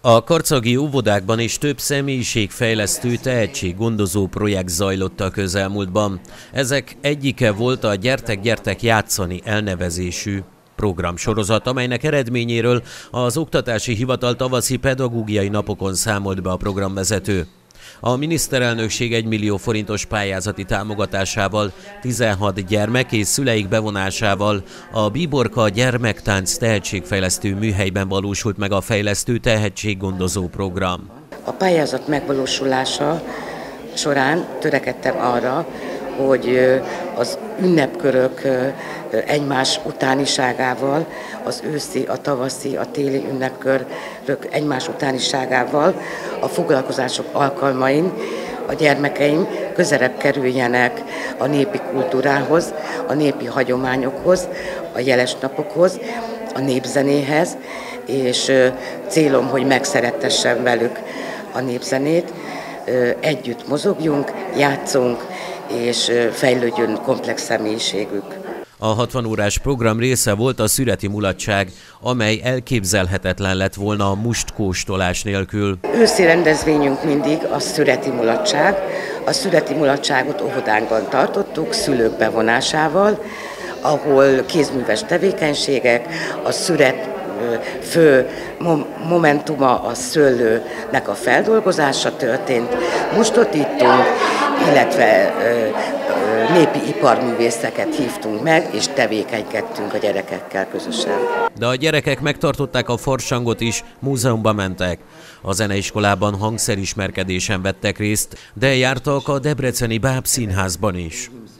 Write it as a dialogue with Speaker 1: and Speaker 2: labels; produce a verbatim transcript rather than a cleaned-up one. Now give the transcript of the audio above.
Speaker 1: A karcagi óvodákban is több személyiségfejlesztő tehetséggondozó projekt zajlott a közelmúltban. Ezek egyike volt a Gyertek, gyertek játszani elnevezésű programsorozat, amelynek eredményéről az Oktatási Hivatal tavaszi pedagógiai napokon számolt be a programvezető. A miniszterelnökség egy millió forintos pályázati támogatásával, tizenhat gyermek és szüleik bevonásával a Bíborka gyermektánc tehetségfejlesztő műhelyben valósult meg a fejlesztő tehetséggondozó program.
Speaker 2: A pályázat megvalósulása során törekedtem arra, hogy az ünnepkörök egymás utániságával, az őszi, a tavaszi, a téli ünnepkörök egymás utániságával, a foglalkozások alkalmain a gyermekeim közelebb kerüljenek a népi kultúrához, a népi hagyományokhoz, a jeles napokhoz, a népzenéhez, és célom, hogy megszerettessem velük a népzenét, együtt mozogjunk, játszunk, és fejlődjön komplex személyiségük.
Speaker 1: A hatvan órás program része volt a szüreti mulatság, amely elképzelhetetlen lett volna a mustkóstolás nélkül.
Speaker 2: Őszi rendezvényünk mindig a szüreti mulatság. A szüreti mulatságot óvodánkban tartottuk, szülők bevonásával, ahol kézműves tevékenységek, a szüret fő momentuma a szőlőnek a feldolgozása történt. Most ott ittunk, illetve népi iparművészeket hívtunk meg, és tevékenykedtünk a gyerekekkel közösen.
Speaker 1: De a gyerekek megtartották a farsangot is, múzeumba mentek. A zeneiskolában hangszerismerkedésen vettek részt, de jártak a debreceni Bábszínházban is.